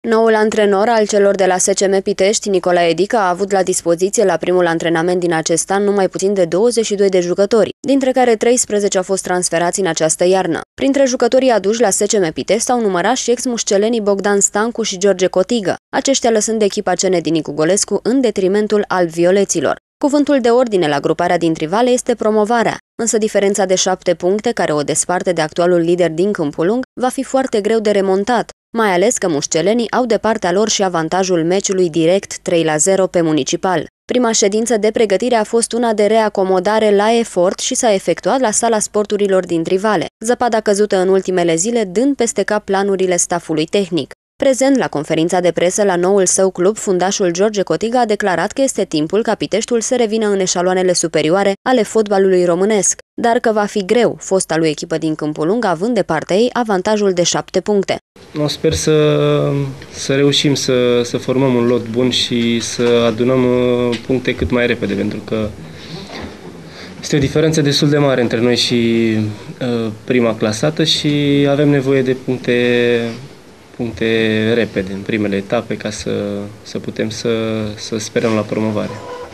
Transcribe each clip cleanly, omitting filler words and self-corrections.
Noul antrenor al celor de la SCM Pitești, Nicolae Edică, a avut la dispoziție la primul antrenament din acest an numai puțin de 22 de jucători, dintre care 13 au fost transferați în această iarnă. Printre jucătorii aduși la SCM Pitești s-au numărat și ex-mușcelenii Bogdan Stancu și George Cotigă, aceștia lăsând echipa CN din Nicu Golescu în detrimentul alb-violeților. Cuvântul de ordine la gruparea din Trivale este promovarea, însă diferența de 7 puncte, care o desparte de actualul lider din Câmpul Lung, va fi foarte greu de remontat, mai ales că mușcelenii au de partea lor și avantajul meciului direct 3-0 pe Municipal. Prima ședință de pregătire a fost una de reacomodare la efort și s-a efectuat la Sala Sporturilor din Trivale, zăpada căzută în ultimele zile dând peste cap planurile stafului tehnic. Prezent la conferința de presă la noul său club, fundașul George Cotigă a declarat că este timpul ca Piteștiul să revină în eșaloanele superioare ale fotbalului românesc, dar că va fi greu, fosta lui echipă din Câmpul Lung având de partea ei avantajul de 7 puncte. Sper să reușim să formăm un lot bun și să adunăm puncte cât mai repede, pentru că este o diferență destul de mare între noi și prima clasată și avem nevoie de puncte repede în primele etape ca să putem să sperăm la promovare.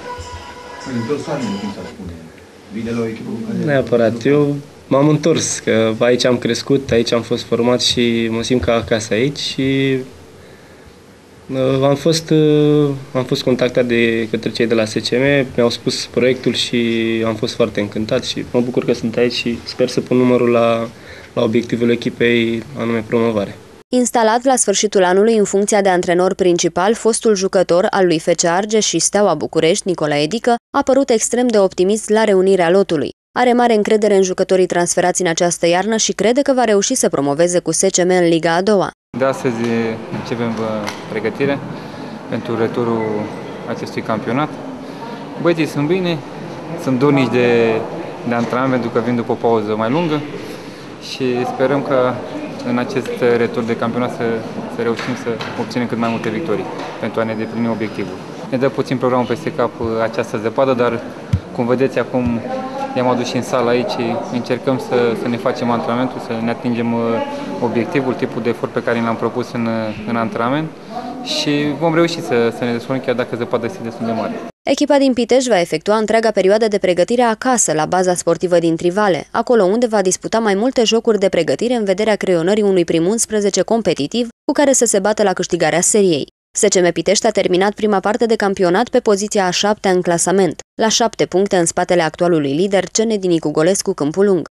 Neapărat. Eu m-am întors, că aici am crescut, aici am fost format și mă simt ca acasă aici și am fost contactat de către cei de la SCM, mi-au spus proiectul și am fost foarte încântat și mă bucur că sunt aici și sper să pun numărul la obiectivul echipei, anume promovare. Instalat la sfârșitul anului în funcția de antrenor principal, fostul jucător al lui FC Argeș și Steaua București, Nicolae Edică, a părut extrem de optimist la reunirea lotului. Are mare încredere în jucătorii transferați în această iarnă și crede că va reuși să promoveze cu SCM în Liga a doua. De astăzi începem pregătire pentru returul acestui campionat. Băieții sunt bine, sunt dornici de antrenament pentru că vin după o pauză mai lungă și sperăm că în acest retur de campionat să reușim să obținem cât mai multe victorii pentru a ne deplini obiectivul. Ne dă puțin programul peste cap această zăpadă, dar cum vedeți acum i-am adus și în sală aici, încercăm să ne facem antrenamentul, să ne atingem obiectivul, tipul de efort pe care l-am propus în antrenament și vom reuși să ne desfășurăm chiar dacă zăpada este destul de mare. Echipa din Pitești va efectua întreaga perioadă de pregătire acasă, la baza sportivă din Trivale, acolo unde va disputa mai multe jocuri de pregătire în vederea creionării unui prim 11 competitiv cu care să se bată la câștigarea seriei. SCM Pitești a terminat prima parte de campionat pe poziția a 7-a în clasament, la 7 puncte în spatele actualului lider CN din Nicu Golescu, Câmpul Lung.